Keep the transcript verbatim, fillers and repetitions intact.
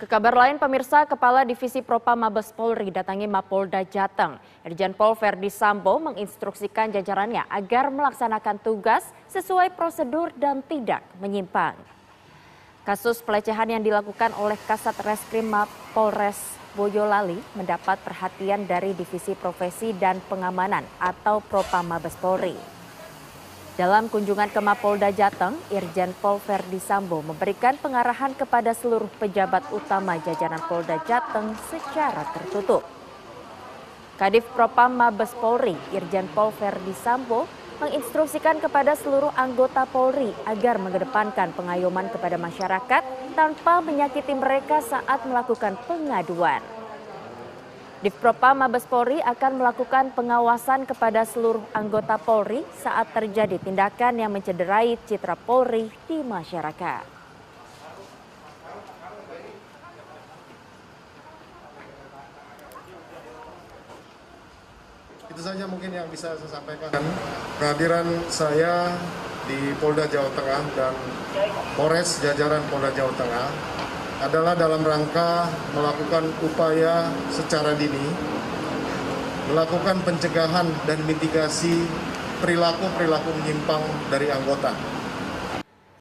Ke kabar lain, pemirsa, Kepala Divisi Propam Mabes Polri datangi Mapolda Jateng. Irjen Pol Verdi Sambo menginstruksikan jajarannya agar melaksanakan tugas sesuai prosedur dan tidak menyimpang. Kasus pelecehan yang dilakukan oleh Kasat Reskrim Mapolres Boyolali mendapat perhatian dari Divisi Profesi dan Pengamanan atau Propam Mabes Polri. Dalam kunjungan ke Mapolda Jateng, Irjen Pol Verdi Sambo memberikan pengarahan kepada seluruh pejabat utama jajaran Polda Jateng secara tertutup. Kadif Propam Mabes Polri, Irjen Pol Verdi Sambo, menginstruksikan kepada seluruh anggota Polri agar mengedepankan pengayoman kepada masyarakat tanpa menyakiti mereka saat melakukan pengaduan. Divpropam Mabes Polri akan melakukan pengawasan kepada seluruh anggota Polri saat terjadi tindakan yang mencederai citra Polri di masyarakat. Itu saja mungkin yang bisa saya sampaikan. Kehadiran saya di Polda Jawa Tengah dan Polres jajaran Polda Jawa Tengah adalah dalam rangka melakukan upaya secara dini, melakukan pencegahan dan mitigasi perilaku-perilaku menyimpang dari anggota.